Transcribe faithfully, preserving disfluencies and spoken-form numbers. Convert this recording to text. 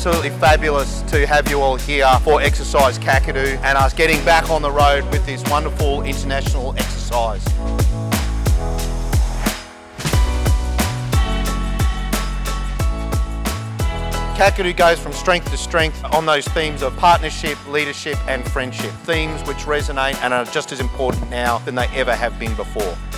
absolutely fabulous to have you all here for exercise Kakadu and us getting back on the road with this wonderful international exercise. Kakadu goes from strength to strength on those themes of partnership, leadership and friendship. Themes which resonate and are just as important now than they ever have been before.